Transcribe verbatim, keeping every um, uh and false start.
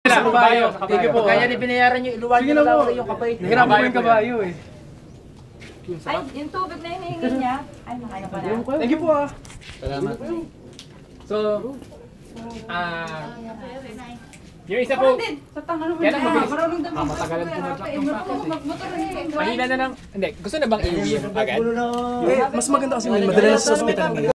sa kabayo. Thank you po. Kaya ni binayaran yung iluwan niyo lang yung kapay. Nahirap po yung kabayo eh. Ay, yung tubig na hinihingi niya. Ay, nakaya pala. Thank you po ah. Salamat. So, ah, yung isa po, Sa tangan mo yan ang mabilis. Marunong daw Ah, matagalan po mag-practice. magmotor na Mahina na ng, hindi, gusto na bang i-review agad? Eh, mas maganda kasi may madala sa hospital ngayon.